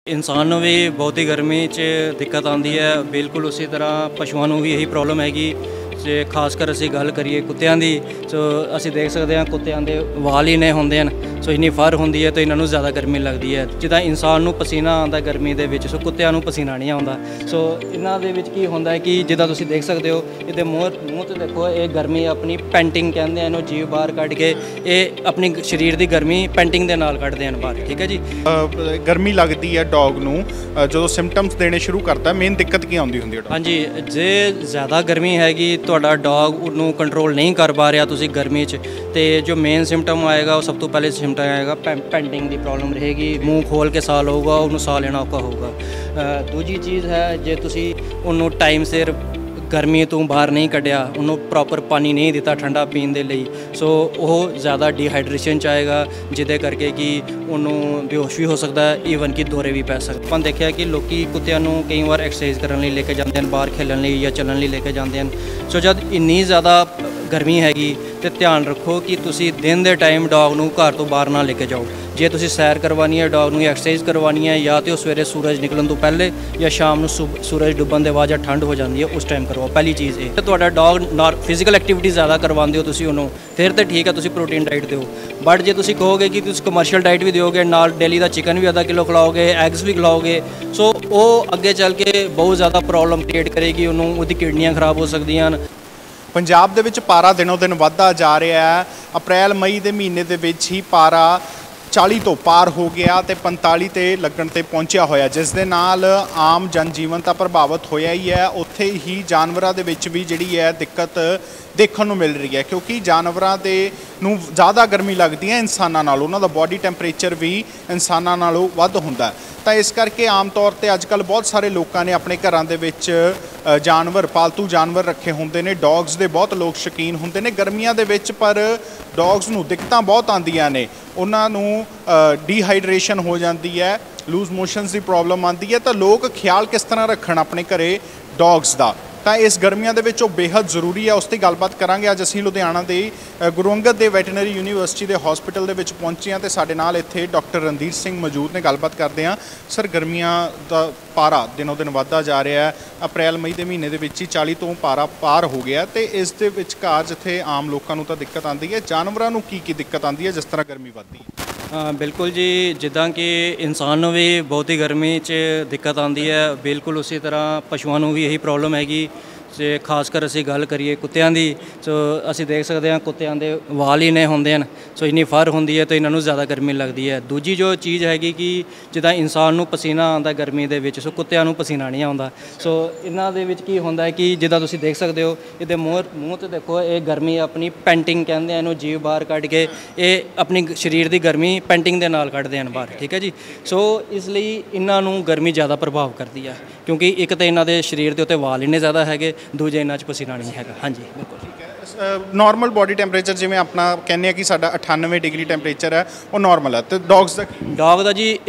ਇਨਸਾਨ ਨੂੰ ਵੀ ਬਹੁਤੀ ਗਰਮੀ 'ਚ ਦਿੱਕਤ ਆਉਂਦੀ ਹੈ। ਬਿਲਕੁਲ ਉਸੇ ਤਰ੍ਹਾਂ ਪਸ਼ੂਆਂ ਨੂੰ ਵੀ ਇਹੀ ਪ੍ਰੋਬਲਮ ਹੈਗੀ। ਜੇ ਖਾਸ ਕਰ ਅਸੀਂ ਗੱਲ ਕਰੀਏ ਕੁੱਤਿਆਂ ਦੀ, ਸੋ ਅਸੀਂ ਦੇਖ ਸਕਦੇ ਹਾਂ ਕੁੱਤਿਆਂ ਦੇ ਵਾਲ ਹੀ ਇੰਨੇ ਹੁੰਦੇ ਹਨ, ਸੋ ਇੰਨੀ ਫਰ ਹੁੰਦੀ ਹੈ ਤਾਂ ਇਹਨਾਂ ਨੂੰ ਜ਼ਿਆਦਾ ਗਰਮੀ ਲੱਗਦੀ ਹੈ। ਜਿੱਦਾਂ ਇਨਸਾਨ ਨੂੰ ਪਸੀਨਾ ਆਉਂਦਾ ਗਰਮੀ ਦੇ ਵਿੱਚ, ਸੋ ਕੁੱਤਿਆਂ ਨੂੰ ਪਸੀਨਾ ਨਹੀਂ ਆਉਂਦਾ। ਸੋ ਇਹਨਾਂ ਦੇ ਵਿੱਚ ਕੀ ਹੁੰਦਾ ਹੈ ਕਿ ਜਿੱਦਾਂ ਤੁਸੀਂ ਦੇਖ ਸਕਦੇ ਹੋ, ਇਹਦੇ ਮੂੰਹ 'ਤੇ ਦੇਖੋ, ਇਹ ਗਰਮੀ ਆਪਣੀ ਪੈਂਟਿੰਗ ਕਹਿੰਦੇ ਆ ਇਹਨੂੰ, ਜੀਭ ਬਾਹਰ ਕੱਢ ਕੇ ਇਹ ਆਪਣੀ ਸਰੀਰ ਦੀ ਗਰਮੀ ਪੈਂਟਿੰਗ ਦੇ ਨਾਲ ਕੱਢਦੇ ਹਨ ਬਾਹਰ। ਠੀਕ ਹੈ ਜੀ। ਗਰਮੀ ਲੱਗਦੀ ਹੈ ਡੌਗ ਨੂੰ ਜਦੋਂ ਸਿੰਪਟਮਸ ਦੇਣੇ ਸ਼ੁਰੂ ਕਰਦਾ, ਮੇਨ ਦਿੱਕਤ ਕੀ ਆਉਂਦੀ ਹੁੰਦੀ ਹੈ? ਹਾਂਜੀ, ਜੇ ਜ਼ਿਆਦਾ ਗਰਮੀ ਹੈਗੀ, ਤੁਹਾਡਾ ਡੌਗ ਉਹਨੂੰ ਕੰਟਰੋਲ ਨਹੀਂ ਕਰ ਪਾ ਰਿਹਾ ਤੁਸੀਂ ਗਰਮੀ 'ਚ, ਤੇ ਜੋ ਮੇਨ ਸਿੰਪਟਮ ਆਏਗਾ ਉਹ ਸਭ ਤੋਂ ਪਹਿਲੇ ਸਿੰਪਟਮ ਆਏਗਾ ਪੈਂਟਿੰਗ ਦੀ ਪ੍ਰੋਬਲਮ ਰਹੇਗੀ। ਮੂੰਹ ਖੋਲ ਕੇ ਸਾਹ ਲਊਗਾ, ਉਹਨੂੰ ਸਾਹ ਲੈਣਾ ਔਖਾ ਹੋਊਗਾ। ਦੂਜੀ ਚੀਜ਼ ਹੈ, ਜੇ ਤੁਸੀਂ ਉਹਨੂੰ ਟਾਈਮ ਸਿਰ ਗਰਮੀ ਤੋਂ ਬਾਹਰ ਨਹੀਂ ਕੱਢਿਆ, ਉਹਨੂੰ ਪ੍ਰੋਪਰ ਪਾਣੀ ਨਹੀਂ ਦਿੱਤਾ ਠੰਡਾ ਪੀਣ ਦੇ ਲਈ, ਸੋ ਉਹ ਜ਼ਿਆਦਾ ਡੀਹਾਈਡਰੇਸ਼ਨ 'ਚ ਆਏਗਾ, ਜਿਹਦੇ ਕਰਕੇ ਕਿ ਉਹਨੂੰ ਬੇਹੋਸ਼ ਵੀ ਹੋ ਸਕਦਾ ਹੈ, ਈਵਨ ਕਿ ਦੌਰੇ ਵੀ ਪੈ ਸਕਦੇ। ਆਪਾਂ ਦੇਖਿਆ ਕਿ ਲੋਕੀ ਕੁੱਤਿਆਂ ਨੂੰ ਕਈ ਵਾਰ ਐਕਸਰਸਾਈਜ਼ ਕਰਨ ਲਈ ਲੈ ਕੇ ਜਾਂਦੇ ਹਨ, ਬਾਹਰ ਖੇਲਣ ਲਈ ਜਾਂ ਚੱਲਣ ਲਈ ਲੈ ਕੇ ਜਾਂਦੇ ਹਨ। ਸੋ ਜਦ ਇੰਨੀ ਜ਼ਿਆਦਾ ਗਰਮੀ ਹੈਗੀ ਤੇ ਧਿਆਨ ਰੱਖੋ ਕਿ ਤੁਸੀਂ ਦਿਨ ਦੇ ਟਾਈਮ ਡੌਗ ਨੂੰ ਘਰ ਤੋਂ ਬਾਹਰ ਨਾ ਲੈ ਕੇ ਜਾਓ। ਜੇ ਤੁਸੀਂ ਸੈਰ ਕਰਵਾਉਣੀ ਹੈ ਡੌਗ ਨੂੰ, ਜਾਂ ਐਕਸਰਸਾਈਜ਼ ਕਰਵਾਉਣੀ ਹੈ, ਜਾਂ ਤਾਂ ਉਹ ਸਵੇਰੇ ਸੂਰਜ ਨਿਕਲਣ ਤੋਂ ਪਹਿਲੇ ਜਾਂ ਸ਼ਾਮ ਨੂੰ ਸੂਰਜ ਡੁੱਬਣ ਦੇ ਬਾਅਦ ਜਾਂ ਠੰਡ ਹੋ ਜਾਂਦੀ ਹੈ ਉਸ ਟਾਈਮ ਕਰਵਾਓ। ਪਹਿਲੀ ਚੀਜ਼ ਇਹ। ਤੁਹਾਡਾ ਡੌਗ ਫਿਜ਼ੀਕਲ ਐਕਟੀਵਿਟੀ ਜ਼ਿਆਦਾ ਕਰਵਾਉਂਦੇ ਹੋ ਤੁਸੀਂ ਉਹਨੂੰ, ਫਿਰ ਤਾਂ ਠੀਕ ਹੈ, ਤੁਸੀਂ ਪ੍ਰੋਟੀਨ ਡਾਈਟ ਦਿਓ। ਬਟ ਜੇ ਤੁਸੀਂ ਕਹੋਗੇ ਕਿ ਤੁਸੀਂ ਕਮਰਸ਼ੀਅਲ ਡਾਈਟ ਵੀ ਦਿਓਗੇ, ਨਾਲ ਡੇਲੀ ਦਾ ਚਿਕਨ ਵੀ ਅੱਧਾ ਕਿਲੋ ਖਿਲਾਓਗੇ, ਐਗਸ ਵੀ ਖਿਲਾਓਗੇ, ਸੋ ਉਹ ਅੱਗੇ ਚੱਲ ਕੇ ਬਹੁਤ ਜ਼ਿਆਦਾ ਪ੍ਰੋਬਲਮ ਕ੍ਰੀਏਟ ਕਰੇਗੀ ਉਹਨੂੰ, ਉਹਦੀ ਕਿਡਨੀਆਂ ਖਰਾਬ ਹੋ ਸਕਦੀਆਂ ਹਨ। ਪੰਜਾਬ ਦੇ ਵਿੱਚ ਪਾਰਾ ਦਿਨੋਂ ਦਿਨ ਵੱਧਦਾ ਜਾ ਰਿਹਾ ਹੈ। ਅਪ੍ਰੈਲ ਮਈ ਦੇ ਮਹੀਨੇ ਦੇ ਵਿੱਚ ਹੀ ਪਾਰਾ 40 ਤੋਂ ਪਾਰ ਹੋ ਗਿਆ ਤੇ 45 ਤੇ ਲੱਗਣ ਤੇ ਪਹੁੰਚਿਆ ਹੋਇਆ, ਜਿਸ ਦੇ ਨਾਲ ਆਮ ਜਨਜੀਵਨ ਤਾਂ ਪ੍ਰਭਾਵਿਤ ਹੋਇਆ ਹੀ ਹੈ, ਉੱਥੇ ਹੀ ਜਾਨਵਰਾਂ ਦੇ ਵਿੱਚ ਵੀ ਜਿਹੜੀ ਹੈ ਦਿੱਕਤ ਦੇਖਣ ਨੂੰ ਮਿਲ ਰਹੀ ਹੈ, ਕਿਉਂਕਿ ਜਾਨਵਰਾਂ ਦੇ ਨੂੰ ਜ਼ਿਆਦਾ ਗਰਮੀ ਲੱਗਦੀ ਹੈ ਇਨਸਾਨਾਂ ਨਾਲੋਂ, ਉਹਨਾਂ ਦਾ ਬੋਡੀ ਟੈਂਪਰੇਚਰ ਵੀ ਇਨਸਾਨਾਂ ਨਾਲੋਂ ਵੱਧ ਹੁੰਦਾ। ਤਾਂ ਇਸ ਕਰਕੇ ਆਮ ਤੌਰ 'ਤੇ ਅੱਜ ਕੱਲ੍ਹ ਬਹੁਤ ਸਾਰੇ ਲੋਕਾਂ ਨੇ ਆਪਣੇ ਘਰਾਂ ਦੇ ਵਿੱਚ ਜਾਨਵਰ, ਪਾਲਤੂ ਜਾਨਵਰ ਰੱਖੇ ਹੁੰਦੇ ਨੇ। ਡੌਗਸ ਦੇ ਬਹੁਤ ਲੋਕ ਸ਼ੌਕੀਨ ਹੁੰਦੇ ਨੇ ਗਰਮੀਆਂ ਦੇ ਵਿੱਚ, ਪਰ ਡੌਗਸ ਨੂੰ ਦਿੱਕਤਾਂ ਬਹੁਤ ਆਉਂਦੀਆਂ ਨੇ। ਉਹਨਾਂ ਨੂੰ ਡੀਹਾਈਡਰੇਸ਼ਨ ਹੋ ਜਾਂਦੀ ਹੈ, ਲੂਜ਼ ਮੋਸ਼ਨਸ ਦੀ ਪ੍ਰੋਬਲਮ ਆਉਂਦੀ ਹੈ। ਤਾਂ ਲੋਕ ਖਿਆਲ ਕਿਸ ਤਰ੍ਹਾਂ ਰੱਖਣ ਆਪਣੇ ਘਰੇ ਡੌਗਸ ਦਾ, ਤਾਂ ਇਸ ਗਰਮੀਆਂ ਦੇ ਵਿੱਚ ਉਹ ਬੇਹੱਦ ਜ਼ਰੂਰੀ ਹੈ। ਉਸ 'ਤੇ ਗੱਲਬਾਤ ਕਰਾਂਗੇ। ਅੱਜ ਅਸੀਂ ਲੁਧਿਆਣਾ ਦੇ ਗੁਰੂ ਅੰਗਦ ਦੇਵ ਵੈਟਰਨਰੀ ਯੂਨੀਵਰਸਿਟੀ ਦੇ ਹਸਪੀਟਲ ਦੇ ਵਿੱਚ ਪਹੁੰਚੇ ਹਾਂ ਤੇ ਸਾਡੇ ਨਾਲ ਇੱਥੇ ਡਾਕਟਰ ਰਣਧੀਰ ਸਿੰਘ ਮੌਜੂਦ ਨੇ। ਗੱਲਬਾਤ ਕਰਦੇ ਹਾਂ। ਸਰ, ਗਰਮੀਆਂ ਦਾ ਪਾਰਾ ਦਿਨੋਂ ਦਿਨ ਵੱਧਦਾ ਜਾ ਰਿਹਾ ਹੈ। ਅਪ੍ਰੈਲ ਮਈ ਦੇ ਮਹੀਨੇ ਦੇ ਵਿੱਚ ਹੀ 40 ਤੋਂ ਪਾਰਾ ਪਾਰ ਹੋ ਗਿਆ, ਤੇ ਇਸ ਦੇ ਵਿਚਕਾਰ ਜਿੱਥੇ ਆਮ ਲੋਕਾਂ ਨੂੰ ਤਾਂ ਦਿੱਕਤ ਆਉਂਦੀ ਹੈ, ਜਾਨਵਰਾਂ ਨੂੰ ਕੀ ਦਿੱਕਤ ਆਉਂਦੀ ਹੈ ਜਿਸ ਤਰ੍ਹਾਂ ਗਰਮੀ ਵੱਧਦੀ ਹੈ? ਬਿਲਕੁਲ ਜੀ, ਜਿੱਦਾਂ ਕਿ ਇਨਸਾਨ ਨੂੰ ਵੀ ਬਹੁਤੀ ਗਰਮੀ 'ਚ ਦਿੱਕਤ ਆਉਂਦੀ ਹੈ, ਬਿਲਕੁਲ ਉਸੇ ਤਰ੍ਹਾਂ ਪਸ਼ੂਆਂ ਨੂੰ ਵੀ ਇਹੀ ਪ੍ਰੋਬਲਮ ਹੈਗੀ। ਜੇ ਖਾਸ ਕਰ ਅਸੀਂ ਗੱਲ ਕਰੀਏ ਕੁੱਤਿਆਂ ਦੀ, ਸੋ ਅਸੀਂ ਦੇਖ ਸਕਦੇ ਹਾਂ ਕੁੱਤਿਆਂ ਦੇ ਵਾਲ ਹੀ ਇੰਨੇ ਹੁੰਦੇ ਹਨ, ਸੋ ਇੰਨੀ ਫਰ ਹੁੰਦੀ ਹੈ ਤਾਂ ਇਹਨਾਂ ਨੂੰ ਜ਼ਿਆਦਾ ਗਰਮੀ ਲੱਗਦੀ ਹੈ। ਦੂਜੀ ਜੋ ਚੀਜ਼ ਹੈਗੀ ਕਿ ਜਿੱਦਾਂ ਇਨਸਾਨ ਨੂੰ ਪਸੀਨਾ ਆਉਂਦਾ ਗਰਮੀ ਦੇ ਵਿੱਚ, ਸੋ ਕੁੱਤਿਆਂ ਨੂੰ ਪਸੀਨਾ ਨਹੀਂ ਆਉਂਦਾ। ਸੋ ਇਹਨਾਂ ਦੇ ਵਿੱਚ ਕੀ ਹੁੰਦਾ ਹੈ ਕਿ ਜਿੱਦਾਂ ਤੁਸੀਂ ਦੇਖ ਸਕਦੇ ਹੋ, ਇਹਦੇ ਮੂੰਹ 'ਤੇ ਦੇਖੋ, ਇਹ ਗਰਮੀ ਆਪਣੀ ਪੈਂਟਿੰਗ ਕਹਿੰਦੇ ਆ ਇਹਨੂੰ, ਜੀਭ ਬਾਹਰ ਕੱਢ ਕੇ ਇਹ ਆਪਣੀ ਸਰੀਰ ਦੀ ਗਰਮੀ ਪੈਂਟਿੰਗ ਦੇ ਨਾਲ ਕੱਢਦੇ ਹਨ ਬਾਹਰ। ਠੀਕ ਹੈ ਜੀ। ਸੋ ਇਸ ਲਈ ਇਹਨਾਂ ਨੂੰ ਗਰਮੀ ਜ਼ਿਆਦਾ ਪ੍ਰਭਾਵ ਕਰਦੀ ਹੈ, ਕਿਉਂਕਿ ਇੱਕ ਤਾਂ ਇਹਨਾਂ ਦੇ ਸਰੀਰ ਦੇ ਉੱਤੇ ਵਾਲ ਇੰਨੇ ਜ਼ਿਆਦਾ ਹੈਗੇ, ਦੂਜੇ ਇਹਨਾਂ 'ਚ ਪਸੀਨਾ ਨਹੀਂ ਹੈਗਾ। ਹਾਂਜੀ, ਬਿਲਕੁਲ ਠੀਕ ਹੈ। ਨਾਰਮਲ ਬੋਡੀ ਟੈਂਪਰੇਚਰ ਜਿਵੇਂ ਆਪਣਾ ਕਹਿੰਦੇ ਆ ਕਿ ਸਾਡਾ 98 ਡਿਗਰੀ ਟੈਂਪਰੇਚਰ ਹੈ, ਉਹ ਨਾਰਮਲ ਹੈ, ਤੇ ਡੌਗਸ ਦਾ ਡੌਗ ਦਾ ਜੀ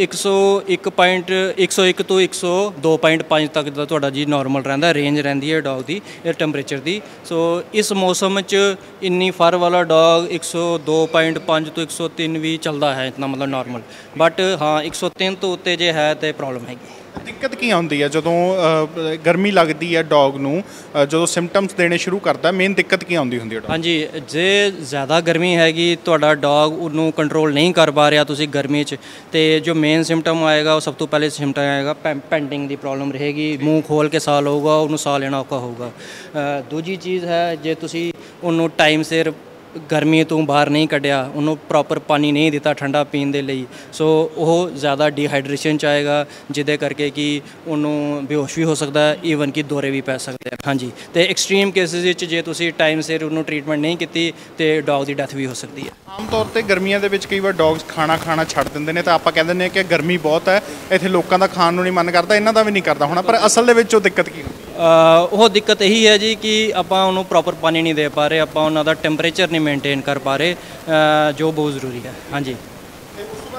101 ਤੋਂ 102.5 ਤੱਕ ਦਾ ਤੁਹਾਡਾ ਜੀ ਨਾਰਮਲ ਰਹਿੰਦਾ, ਰੇਂਜ ਰਹਿੰਦੀ ਹੈ ਡੌਗ ਦੀ ਇਹ ਟੈਂਪਰੇਚਰ ਦੀ। ਸੋ ਇਸ ਮੌਸਮ 'ਚ ਇੰਨੀ ਫਰ ਵਾਲਾ ਡੌਗ 102.5 ਤੋਂ 103 ਵੀ ਚੱਲਦਾ ਹੈ, ਇਤਨਾ ਮਤਲਬ ਨਾਰਮਲ। ਬਟ ਹਾਂ, 103 ਤੋਂ ਉੱਤੇ ਜੇ ਹੈ ਤਾਂ ਪ੍ਰੋਬਲਮ ਹੈਗੀ। ਦਿੱਕਤ ਕੀ ਆਉਂਦੀ ਹੈ ਜਦੋਂ ਗਰਮੀ ਲੱਗਦੀ ਹੈ ਡੌਗ ਨੂੰ, ਜਦੋਂ ਸਿੰਪਟਮਸ ਦੇਣੇ ਸ਼ੁਰੂ ਕਰਦਾ, ਮੇਨ ਦਿੱਕਤ ਕੀ ਆਉਂਦੀ ਹੁੰਦੀ ਹੈ? ਹਾਂਜੀ, ਜੇ ਜ਼ਿਆਦਾ ਗਰਮੀ ਹੈਗੀ, ਤੁਹਾਡਾ ਡੌਗ ਉਹਨੂੰ ਕੰਟਰੋਲ ਨਹੀਂ ਕਰ ਪਾ ਰਿਹਾ ਤੁਸੀਂ ਗਰਮੀ 'ਚ, ਤੇ ਜੋ ਮੇਨ ਸਿੰਪਟਮ ਆਏਗਾ ਉਹ ਸਭ ਤੋਂ ਪਹਿਲੇ ਸਿੰਪਟਮ ਆਏਗਾ ਪੈਂਟਿੰਗ ਦੀ ਪ੍ਰੋਬਲਮ ਰਹੇਗੀ। ਮੂੰਹ ਖੋਲ ਕੇ ਸਾਹ ਲਊਗਾ, ਉਹਨੂੰ ਸਾਹ ਲੈਣਾ ਔਖਾ ਹੋਊਗਾ। ਦੂਜੀ ਚੀਜ਼ ਹੈ, ਜੇ ਤੁਸੀਂ ਉਹਨੂੰ ਟਾਈਮ ਸਿਰ ਗਰਮੀ ਤੋਂ ਬਾਹਰ ਨਹੀਂ ਕੱਢਿਆ, ਉਹਨੂੰ ਪ੍ਰੋਪਰ ਪਾਣੀ ਨਹੀਂ ਦਿੱਤਾ ਠੰਡਾ ਪੀਣ ਦੇ ਲਈ, ਸੋ ਉਹ ਜ਼ਿਆਦਾ ਡੀਹਾਈਡਰੇਸ਼ਨ 'ਚ ਆਏਗਾ, ਜਿਹਦੇ ਕਰਕੇ ਕਿ ਉਹਨੂੰ ਬੇਹੋਸ਼ ਵੀ ਹੋ ਸਕਦਾ ਹੈ, ਈਵਨ ਕਿ ਦੌਰੇ ਵੀ ਪੈ ਸਕਦੇ ਹਨ। ਹਾਂਜੀ, ਤੇ ਐਕਸਟ੍ਰੀਮ ਕੇਸਿਸ ਵਿੱਚ ਜੇ ਤੁਸੀਂ ਟਾਈਮ ਸਿਰ ਉਹਨੂੰ ਟਰੀਟਮੈਂਟ ਨਹੀਂ ਕੀਤੀ ਤੇ ਡੌਗ ਦੀ ਡੈਥ ਵੀ ਹੋ ਸਕਦੀ ਹੈ। ਆਮ ਤੌਰ 'ਤੇ ਗਰਮੀਆਂ ਦੇ ਵਿੱਚ ਕਈ ਵਾਰ ਡੌਗਸ ਖਾਣਾ ਛੱਡ ਦਿੰਦੇ ਨੇ, ਤਾਂ ਆਪਾਂ ਕਹਿ ਦਿੰਦੇ ਹਾਂ ਕਿ ਗਰਮੀ ਬਹੁਤ ਹੈ, ਇੱਥੇ ਲੋਕਾਂ ਦਾ ਖਾਣ ਨੂੰ ਨਹੀਂ ਮਨ ਕਰਦਾ, ਇਹਨਾਂ ਦਾ ਵੀ ਨਹੀਂ ਕਰਦਾ ਹੋਣਾ, ਪਰ ਅਸਲ ਦੇ ਵਿੱਚ ਉਹ ਦਿੱਕਤ ਕੀ ਹੁੰਦੀ? ਉਹ ਦਿੱਕਤ ਇਹੀ ਹੈ ਜੀ ਕਿ ਆਪਾਂ ਉਹਨੂੰ ਪ੍ਰੋਪਰ ਪਾਣੀ ਨਹੀਂ ਦੇ ਪਾ ਰਹੇ, ਆਪਾਂ ਉਹਨਾਂ ਦਾ ਟੈਂਪਰੇਚਰ ਨਹੀਂ ਮੇਨਟੇਨ ਕਰ ਪਾ ਰਹੇ, ਜੋ ਬਹੁਤ ਜ਼ਰੂਰੀ ਹੈ। ਹਾਂਜੀ,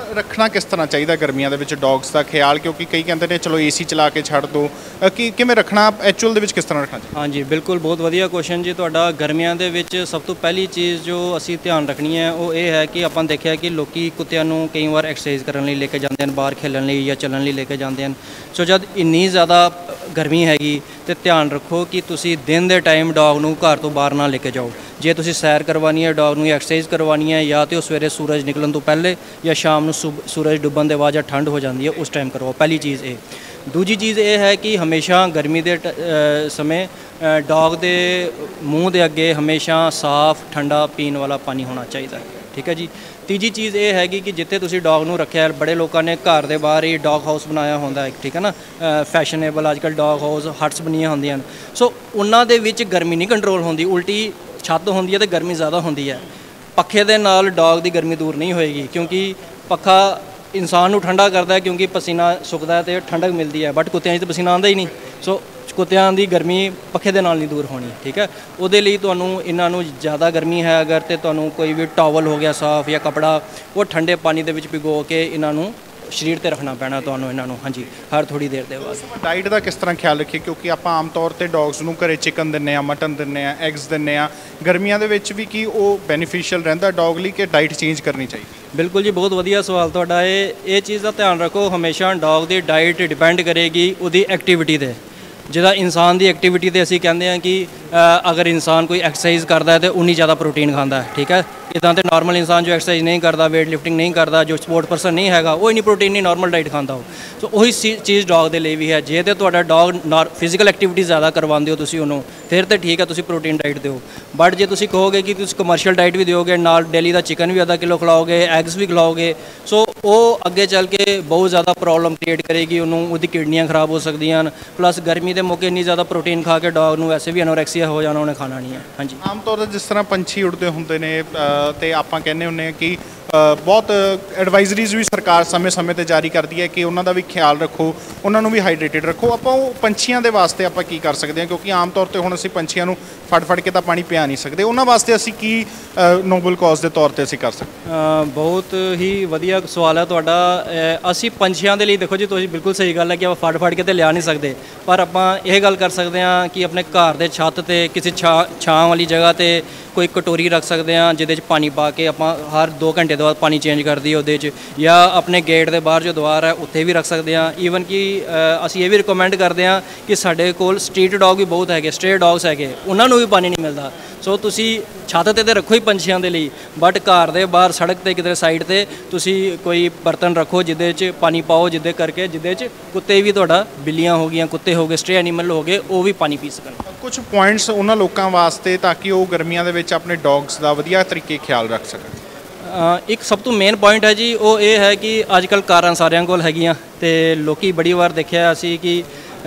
ਰੱਖਣਾ ਕਿਸ ਤਰ੍ਹਾਂ ਚਾਹੀਦਾ ਗਰਮੀਆਂ ਦੇ ਵਿੱਚ ਡੌਗਸ ਦਾ ਖਿਆਲ, ਕਿਉਂਕਿ ਕਈ ਕਹਿੰਦੇ ਨੇ ਚਲੋ ਏਸੀ ਚਲਾ ਕੇ ਛੱਡ ਦਿਓ, ਕਿਵੇਂ ਰੱਖਣਾ ਐਕਚੁਅਲ ਦੇ ਵਿੱਚ, ਕਿਸ ਤਰ੍ਹਾਂ ਰੱਖਣਾ ਚਾਹੀਦਾ? ਹਾਂਜੀ ਬਿਲਕੁਲ, ਬਹੁਤ ਵਧੀਆ ਕੁਐਸਚਨ ਜੀ ਤੁਹਾਡਾ। ਗਰਮੀਆਂ ਦੇ ਵਿੱਚ ਸਭ ਤੋਂ ਪਹਿਲੀ ਚੀਜ਼ ਜੋ ਅਸੀਂ ਧਿਆਨ ਰੱਖਣੀ ਹੈ ਉਹ ਇਹ ਹੈ ਕਿ ਆਪਾਂ ਦੇਖਿਆ ਕਿ ਲੋਕੀ ਕੁੱਤਿਆਂ ਨੂੰ ਕਈ ਵਾਰ ਐਕਸਰਸਾਈਜ਼ ਕਰਨ ਲਈ ਲੈ ਕੇ ਜਾਂਦੇ ਹਨ, ਬਾਹਰ ਖੇਲਣ ਲਈ ਜਾਂ ਚੱਲਣ ਲਈ ਲੈ ਕੇ ਜਾਂਦੇ ਹਨ। ਸੋ ਜਦ ਇੰਨੀ ਜ਼ਿਆਦਾ ਗਰਮੀ ਹੈਗੀ ਤੇ ਧਿਆਨ ਰੱਖੋ ਕਿ ਤੁਸੀਂ ਦਿਨ ਦੇ ਟਾਈਮ ਡੌਗ ਨੂੰ ਘਰ ਤੋਂ ਬਾਹਰ ਨਾ ਲੈ ਕੇ ਜਾਓ। ਜੇ ਤੁਸੀਂ ਸੈਰ ਕਰਵਾਉਣੀ ਹੈ ਡੌਗ ਨੂੰ, ਐਕਸਰਸਾਈਜ਼ ਕਰਵਾਉਣੀ ਹੈ, ਜਾਂ ਤਾਂ ਉਹ ਸਵੇਰੇ ਸੂਰਜ ਨਿਕਲਣ ਤੋਂ ਪਹਿਲੇ ਜਾਂ ਸ਼ਾਮ ਨੂੰ ਸੂਰਜ ਡੁੱਬਣ ਦੇ ਬਾਅਦ ਜਾਂ ਠੰਡ ਹੋ ਜਾਂਦੀ ਹੈ ਉਸ ਟਾਈਮ ਕਰਵਾਓ, ਪਹਿਲੀ ਚੀਜ਼ ਇਹ। ਦੂਜੀ ਚੀਜ਼ ਇਹ ਹੈ ਕਿ ਹਮੇਸ਼ਾ ਗਰਮੀ ਦੇ ਸਮੇਂ ਡੌਗ ਦੇ ਮੂੰਹ ਦੇ ਅੱਗੇ ਹਮੇਸ਼ਾ ਸਾਫ਼ ਠੰਡਾ ਪੀਣ ਵਾਲਾ ਪਾਣੀ ਹੋਣਾ ਚਾਹੀਦਾ ਹੈ, ਠੀਕ ਹੈ ਜੀ। ਤੀਜੀ ਚੀਜ਼ ਇਹ ਹੈਗੀ ਕਿ ਜਿੱਥੇ ਤੁਸੀਂ ਡੌਗ ਨੂੰ ਰੱਖਿਆ, ਬੜੇ ਲੋਕਾਂ ਨੇ ਘਰ ਦੇ ਬਾਹਰ ਹੀ ਡੌਗ ਹਾਊਸ ਬਣਾਇਆ ਹੁੰਦਾ ਹੈ, ਠੀਕ ਹੈ ਨਾ, ਫੈਸ਼ਨੇਬਲ ਅੱਜ ਕੱਲ੍ਹ ਡੌਗ ਹਾਊਸ ਹਟਸ ਬਣੀਆਂ ਹੁੰਦੀਆਂ ਹਨ। ਸੋ ਉਹਨਾਂ ਦੇ ਵਿੱਚ ਗਰਮੀ ਨਹੀਂ ਕੰਟਰੋਲ ਹੁੰਦੀ, ਉਲਟੀ ਛੱਤ ਹੁੰਦੀ ਹੈ ਤੇ ਗਰਮੀ ਜ਼ਿਆਦਾ ਹੁੰਦੀ ਹੈ। ਪੱਖੇ ਦੇ ਨਾਲ ਡੌਗ ਦੀ ਗਰਮੀ ਦੂਰ ਨਹੀਂ ਹੋਏਗੀ, ਕਿਉਂਕਿ ਪੱਖਾ ਇਨਸਾਨ ਨੂੰ ਠੰਡਾ ਕਰਦਾ ਹੈ ਕਿਉਂਕਿ ਪਸੀਨਾ ਸੁੱਕਦਾ ਹੈ ਤੇ ਠੰਡਕ ਮਿਲਦੀ ਹੈ, ਬਟ ਕੁੱਤਿਆਂ 'ਚ ਤਾਂ ਪਸੀਨਾ ਆਉਂਦਾ ਹੀ ਨਹੀਂ। ਸੋ ਕੁੱਤਿਆਂ ਦੀ ਗਰਮੀ ਪੱਖੇ ਦੇ ਨਾਲ ਨਹੀਂ ਦੂਰ ਹੋਣੀ, ਠੀਕ ਹੈ। ਉਹਦੇ ਲਈ ਤੁਹਾਨੂੰ ਇਹਨਾਂ ਨੂੰ ਜ਼ਿਆਦਾ ਗਰਮੀ ਹੈ ਅਗਰ, ਤੇ ਤੁਹਾਨੂੰ ਕੋਈ ਵੀ ਟਾਵਲ ਹੋ ਗਿਆ ਸਾਫ਼ ਜਾਂ ਕੱਪੜਾ, ਉਹ ਠੰਡੇ ਪਾਣੀ ਦੇ ਵਿੱਚ ਭਿਗੋ ਕੇ ਇਹਨਾਂ ਨੂੰ ਸਰੀਰ ਤੇ ਰੱਖਣਾ ਪੈਣਾ ਤੁਹਾਨੂੰ ਇਹਨਾਂ ਨੂੰ, ਹਾਂਜੀ, ਹਰ ਥੋੜੀ ਦੇਰ ਦੇ ਬਾਅਦ। ਡਾਈਟ ਦਾ ਕਿਸ ਤਰ੍ਹਾਂ ਖਿਆਲ ਰੱਖੀਏ, ਕਿਉਂਕਿ ਆਪਾਂ ਆਮ ਤੌਰ ਤੇ ਡੌਗਸ ਨੂੰ ਘਰੇ ਚਿਕਨ ਦਿੰਦੇ ਆ, ਮਟਨ ਦਿੰਦੇ ਆ, ਐਗਸ ਦਿੰਦੇ ਆ, ਗਰਮੀਆਂ ਦੇ ਵਿੱਚ ਵੀ ਕੀ ਉਹ ਬੈਨੀਫੀਸ਼ੀਅਲ ਰਹਿੰਦਾ ਡੌਗ ਲਈ ਕਿ ਡਾਈਟ ਚੇਂਜ ਕਰਨੀ ਚਾਹੀਦੀ? ਬਿਲਕੁਲ ਜੀ, ਬਹੁਤ ਵਧੀਆ ਸਵਾਲ ਤੁਹਾਡਾ। ਇਹ ਚੀਜ਼ ਦਾ ਧਿਆਨ ਰੱਖੋ, ਹਮੇਸ਼ਾ ਡੌਗ ਦੀ ਡਾਈਟ ਡਿਪੈਂਡ ਕਰੇਗੀ ਉਹਦੀ ਐਕਟੀਵਿਟੀ 'ਤੇ। ਜਿੱਦਾਂ ਇਨਸਾਨ ਦੀ ਐਕਟੀਵਿਟੀ 'ਤੇ ਅਸੀਂ ਕਹਿੰਦੇ ਹਾਂ ਕਿ ਅਗਰ ਇਨਸਾਨ ਕੋਈ ਐਕਸਰਸਾਈਜ਼ ਕਰਦਾ ਹੈ ਤਾਂ ਉਨੀ ਜ਼ਿਆਦਾ ਪ੍ਰੋਟੀਨ ਖਾਂਦਾ ਹੈ, ਠੀਕ ਹੈ। ਇੱਦਾਂ ਤੇ ਨਾਰਮਲ ਇਨਸਾਨ ਜੋ ਐਕਸਰਸਾਈਜ਼ ਨਹੀਂ ਕਰਦਾ, ਵੇਟ ਲਿਫਟਿੰਗ ਨਹੀਂ ਕਰਦਾ, ਜੋ ਸਪੋਰਟ ਪਰਸਨ ਨਹੀਂ ਹੈਗਾ, ਉਹ ਇੰਨੀ ਪ੍ਰੋਟੀਨ ਨਹੀਂ ਨਾਰਮਲ ਡਾਈਟ ਖਾਂਦਾ ਉਹ। ਸੋ ਉਹੀ ਚੀਜ਼ ਡੌਗ ਦੇ ਲਈ ਵੀ ਹੈ। ਜੇ ਤੇ ਤੁਹਾਡਾ ਡੌਗ ਫਿਜ਼ੀਕਲ ਐਕਟੀਵਿਟੀ ਜ਼ਿਆਦਾ ਕਰਵਾਉਂਦੇ ਹੋ ਤੁਸੀਂ ਉਹਨੂੰ, ਫਿਰ ਤਾਂ ਠੀਕ ਹੈ, ਤੁਸੀਂ ਪ੍ਰੋਟੀਨ ਡਾਈਟ ਦਿਓ। ਬਟ ਜੇ ਤੁਸੀਂ ਕਹੋਗੇ ਕਿ ਤੁਸੀਂ ਕਮਰਸ਼ੀਅਲ ਡਾਈਟ ਵੀ ਦਿਓਗੇ, ਨਾਲ ਡੇਲੀ ਦਾ ਚਿਕਨ ਵੀ ਅੱਧਾ ਕਿਲੋ ਖਿਲਾਓਗੇ, ਐਗਸ ਵੀ ਖਿਲਾਓਗੇ, ਸੋ ਉਹ ਅੱਗੇ ਚੱਲ ਕੇ ਬਹੁਤ ਜ਼ਿਆਦਾ ਪ੍ਰੋਬਲਮ ਕ੍ਰੀਏਟ ਕਰੇਗੀ ਉਹਨੂੰ, ਉਹਦੀ ਕਿਡਨੀਆਂ ਖਰਾਬ ਹੋ ਸਕਦੀਆਂ ਹਨ। ਪਲੱਸ ਗਰਮੀ ਦੇ ਮੌਕੇ ਇੰਨੀ ਜ਼ਿਆਦਾ ਪ੍ਰੋਟੀਨ ਖਾ ਕੇ ਡੌਗ ਨੂੰ ਵੈਸੇ ਵੀ ਐਨੋਰੈਕਸੀਆ ਹੋ ਜਾਣਾ, ਉਹਨੇ ਖਾਣਾ ਨਹੀਂ ਹੈ। ਹਾਂਜੀ, ਆਮ ਤੌਰ 'ਤੇ ਜਿਸ ਤਰ੍ਹਾਂ ਪੰਛੀ ਉੱਡਦੇ ਹੁੰਦੇ ਨੇ ਤੇ ਆਪਾਂ ਕਹਿੰਦੇ ਹੁੰਦੇ ਹਾਂ ਕਿ ਬਹੁਤ ਐਡਵਾਈਜ਼ਰੀਜ਼ ਵੀ ਸਰਕਾਰ ਸਮੇਂ-ਸਮੇਂ 'ਤੇ ਜਾਰੀ ਕਰਦੀ ਹੈ ਕਿ ਉਹਨਾਂ ਦਾ ਵੀ ਖਿਆਲ ਰੱਖੋ, ਉਹਨਾਂ ਨੂੰ ਵੀ ਹਾਈਡਰੇਟਡ ਰੱਖੋ। ਆਪਾਂ ਉਹ ਪੰਛੀਆਂ ਦੇ ਵਾਸਤੇ ਆਪਾਂ ਕੀ ਕਰ ਸਕਦੇ ਹਾਂ, ਕਿਉਂਕਿ ਆਮ ਤੌਰ 'ਤੇ ਹੁਣ ਅਸੀਂ ਪੰਛੀਆਂ ਨੂੰ ਫੜ ਕੇ ਤਾਂ ਪਾਣੀ ਪਿਆ ਨਹੀਂ ਸਕਦੇ, ਉਹਨਾਂ ਵਾਸਤੇ ਅਸੀਂ ਕੀ ਨੋਬਲ ਕਾਜ਼ ਦੇ ਤੌਰ 'ਤੇ ਅਸੀਂ ਕਰ ਸਕਦੇ? ਬਹੁਤ ਹੀ ਵਧੀਆ ਸਵਾਲ ਹੈ ਤੁਹਾਡਾ। ਅਸੀਂ ਪੰਛੀਆਂ ਦੇ ਲਈ, ਦੇਖੋ ਜੀ ਤੁਸੀਂ ਬਿਲਕੁਲ ਸਹੀ ਗੱਲ ਹੈ ਕਿ ਆਪਾਂ ਫੜ ਕੇ ਤੇ ਲਿਆ ਨਹੀਂ ਸਕਦੇ, ਪਰ ਆਪਾਂ ਇਹ ਗੱਲ ਕਰ ਸਕਦੇ ਹਾਂ ਕਿ ਆਪਣੇ ਘਰ ਦੇ ਛੱਤ 'ਤੇ ਕਿਸੇ ਛਾਂ ਵਾਲੀ ਜਗ੍ਹਾ 'ਤੇ ਕੋਈ ਕਟੋਰੀ ਰੱਖ ਸਕਦੇ ਹਾਂ ਜਿਹਦੇ 'ਚ ਪਾਣੀ ਪਾ ਕੇ ਆਪਾਂ ਹਰ 2 ਘੰਟੇ ਬਾਅਦ ਪਾਣੀ ਚੇਂਜ ਕਰ ਦਈਏ ਉਹਦੇ 'ਚ, ਜਾਂ ਆਪਣੇ ਗੇਟ ਦੇ ਬਾਹਰ ਜੋ ਦੀਵਾਰ ਹੈ ਉੱਥੇ ਵੀ ਰੱਖ ਸਕਦੇ ਹਾਂ। ਈਵਨ ਕਿ ਅਸੀਂ ਇਹ ਵੀ ਰਿਕਮੈਂਡ ਕਰਦੇ ਹਾਂ ਕਿ ਸਾਡੇ ਕੋਲ ਸਟਰੀਟ ਡੌਗ ਵੀ ਬਹੁਤ ਹੈਗੇ, ਸਟ੍ਰੇ ਡੌਗਸ ਹੈਗੇ, ਉਹਨਾਂ ਨੂੰ ਵੀ ਪਾਣੀ ਨਹੀਂ ਮਿਲਦਾ। ਸੋ ਤੁਸੀਂ ਛੱਤ 'ਤੇ ਤਾਂ ਰੱਖੋ ਹੀ ਪੰਛੀਆਂ ਦੇ ਲਈ, ਬਟ ਘਰ ਦੇ ਬਾਹਰ ਸੜਕ 'ਤੇ ਕਿਤੇ ਸਾਈਡ 'ਤੇ ਤੁਸੀਂ ਕੋਈ ਬਰਤਨ ਰੱਖੋ ਜਿਹਦੇ 'ਚ ਪਾਣੀ ਪਾਓ, ਜਿਹਦੇ ਚ ਕੁੱਤੇ ਵੀ, ਤੁਹਾਡਾ ਬਿੱਲੀਆਂ ਹੋ ਗਈਆਂ, ਕੁੱਤੇ ਹੋ ਗਏ, ਸਟ੍ਰੇ ਐਨੀਮਲ ਹੋ ਗਏ, ਉਹ ਵੀ ਪਾਣੀ ਪੀ ਸਕਣ। ਕੁਝ ਪੁਆਇੰਟਸ ਉਹਨਾਂ ਲੋਕਾਂ ਵਾਸਤੇ ਤਾਂ ਕਿ ਉਹ ਗਰਮੀਆਂ ਦੇ ਵਿੱਚ ਆਪਣੇ ਡੌਗਸ ਦਾ ਵਧੀਆ ਤਰੀਕੇ ਖਿਆਲ ਰੱਖ ਸਕਣ। ਇੱਕ ਸਭ ਤੋਂ ਮੇਨ ਪੁਆਇੰਟ ਹੈ ਜੀ, ਉਹ ਇਹ ਹੈ ਕਿ ਅੱਜ ਕੱਲ੍ਹ ਕਾਰਾਂ ਸਾਰਿਆਂ ਕੋਲ ਹੈਗੀਆਂ, ਤੇ ਲੋਕੀ ਬੜੀ ਵਾਰ ਦੇਖਿਆ ਅਸੀਂ ਕਿ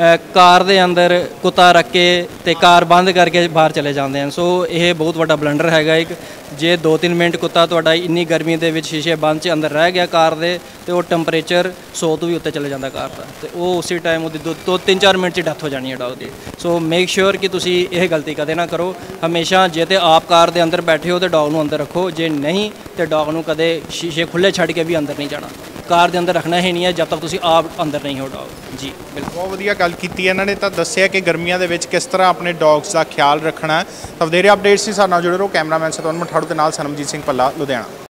ਕਾਰ ਦੇ ਅੰਦਰ ਕੁੱਤਾ ਰੱਖ ਕੇ ਤੇ ਕਾਰ ਬੰਦ ਕਰਕੇ ਬਾਹਰ ਚਲੇ ਜਾਂਦੇ ਹਨ। ਸੋ ਇਹ ਬਹੁਤ ਵੱਡਾ ਬਲੰਡਰ ਹੈਗਾ ਇੱਕ। ਜੇ 2-3 ਮਿੰਟ ਕੁੱਤਾ ਤੁਹਾਡਾ ਇੰਨੀ ਗਰਮੀ ਦੇ ਵਿੱਚ ਸ਼ੀਸ਼ੇ ਬੰਦ 'ਚ ਅੰਦਰ ਰਹਿ ਗਿਆ ਕਾਰ ਦੇ, ਤੇ ਉਹ ਟੈਂਪਰੇਚਰ 100 ਤੋਂ ਵੀ ਉੱਤੇ ਚਲੇ ਜਾਂਦਾ ਕਾਰ ਦਾ, ਤੇ ਉਹ ਉਸੇ ਟਾਈਮ ਉਹਦੀ 2-3-4 ਮਿੰਟ 'ਚ ਡੈਥ ਹੋ ਜਾਣੀ ਹੈ ਡੌਗ ਦੀ। ਸੋ ਮੇਕ ਸ਼ੋਰ ਕਿ ਤੁਸੀਂ ਇਹ ਗਲਤੀ ਕਦੇ ਨਾ ਕਰੋ। ਹਮੇਸ਼ਾ ਜੇ ਤੇ ਆਪ ਕਾਰ ਦੇ ਅੰਦਰ ਬੈਠੇ ਹੋ ਤਾਂ ਡੌਗ ਨੂੰ ਅੰਦਰ ਰੱਖੋ, ਜੇ ਨਹੀਂ ਤੇ ਡੌਗ ਨੂੰ ਕਦੇ ਸ਼ੀਸ਼ੇ ਖੁੱਲ੍ਹੇ ਛੱਡ ਕੇ ਵੀ ਅੰਦਰ ਨਹੀਂ ਜਾਣਾ, ਕਾਰ ਦੇ ਅੰਦਰ ਰੱਖਣਾ ਹੀ ਨਹੀਂ ਹੈ ਜਦ ਤੱਕ ਤੁਸੀਂ ਆਪ ਅੰਦਰ ਨਹੀਂ ਹੋ ਡੌਗ। ਜੀ ਬਿਲਕੁਲ, ਬਹੁਤ ਵਧੀਆ ਗੱਲ ਕੀਤੀ ਇਹਨਾਂ ਨੇ, ਤਾਂ ਦੱਸਿਆ ਕਿ ਗਰਮੀਆਂ ਦੇ ਵਿੱਚ ਕਿਸ ਤਰ੍ਹਾਂ ਆਪਣੇ ਡੌਗਸ ਦਾ ਖਿਆਲ ਰੱਖਣਾ ਹੈ। ਤਾਂ ਵਧੇਰੇ ਅਪਡੇਟਸ ਸੀ ਸਾਡੇ ਨਾਲ ਜੁੜੇ ਰਹੋ। ਕੈਮਰਾਮੈਨ ਸਤਵੰਤ ਮਠਾੜੂ ਦੇ ਨਾਲ ਸਨਮਜੀਤ ਸਿੰਘ ਭੱਲਾ, ਲੁਧਿਆਣਾ।